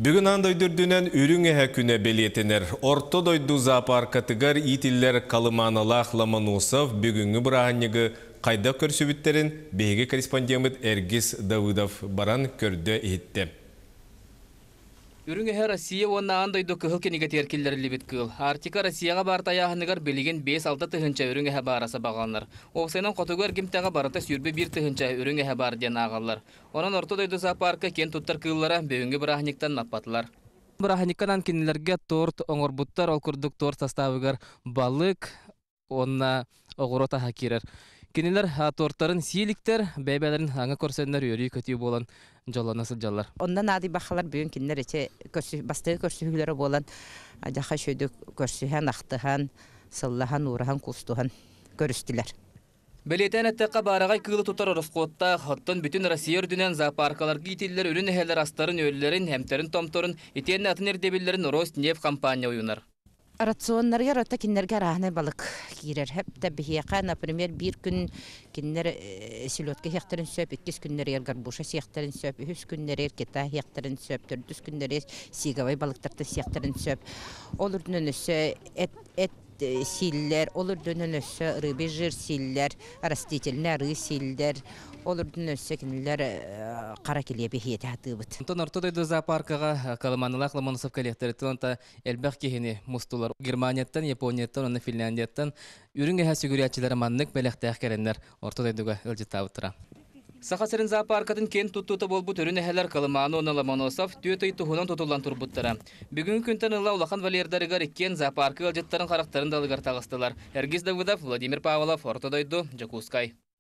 Бүгін андойдырдүнен үрің әхә күні белетінер. Орто дойду зоопаркатыгар итиллер Калыманалах Ламанусов бүгінгі бірағанығы қайда көрсөбіттерін бейгі корреспондент Эргис Давыдов баран көрді етті. Үрүңе Россия онна андойду кыһыл кенигет еркиллерли бит кыл. Артика Россияга бартаяһыныгар билеген 5-6 тыһынча үрүңе бараса багаллар. Оксенен котугар гимтага барата сүрбе 1 тыһынча үрүңе бар ден агаллар. Онан орто дойду зоопарка кен туттар кыллара бүгүнгү брахниктан наппатылар. Брахниктан кинилерге торт оңорбуттар олкурдук торт составыгар балык онна огорота хакирер. Кинилер торттарын сийликтер, бәйбәләрен аңа көрсөннәр йөри көтү болан жолланасы жаллар. Ондан ады бахалар бүгүн кинилер эче бастыгы көрсүлөр болан ажаха шөйдө көрсүһән ахтыхан, сыллахан, урахан, кустухан көрүстүләр. Белетен әттәкка барагай кылы тутар Роскотта хоттон бүтүн Россия үрдүнен зоопаркалар гитиллер үрүн эһелер астарын өлләрен, хәмтерин томторун, итен атын эрдебиллерин Роснефть компания уйнар. Рационнарга рота киннерге рахны балык кирер. Хәптә бихияка, например, bir gün киннер селедка хектарын сөп, 2 күннәр гарбуша хектарын сөп, 3 күннәр кита хектарын сөп, 4 күннәр сиговай балыктарты хектарын сөп. Олырдын өсө эт силлер, олырдын өсө рыбы жир силлер, растительный ры силлер. Олырдын өсө киннер кара киле бихиете хатыбыт. Антон орто дойду зоопаркага Калыманалах Ламанусов коллекторитон та элбах кихини мустулар Германияттан, Японияттан, оны Финляндияттан үрүнгө хасүгүрячылар маннык белектәх кереннер орто дойдуга ылжытабытыра. Сахасырын зоопаркатын кен туттута болбут өрүн эһелер Калыманы оны Ламанусов төтөй тухунан тутулан турбуттара. Бүгүнкү күнтен ылла улахан Валердарыгар иккен зоопаркы ылжыттарын карактарын далыгар тагыстылар. Эргис Давыдов, Владимир Павлов, орто дойду, Жакускай.